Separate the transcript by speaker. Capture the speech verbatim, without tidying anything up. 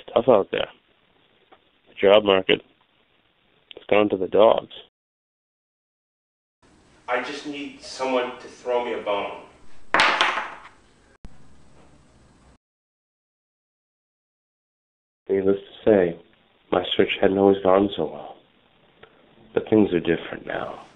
Speaker 1: tough out there. The job market has gone to the dogs.
Speaker 2: I just need someone to throw me a bone.
Speaker 1: Needless to say, my search hadn't always gone so well. But things are different now.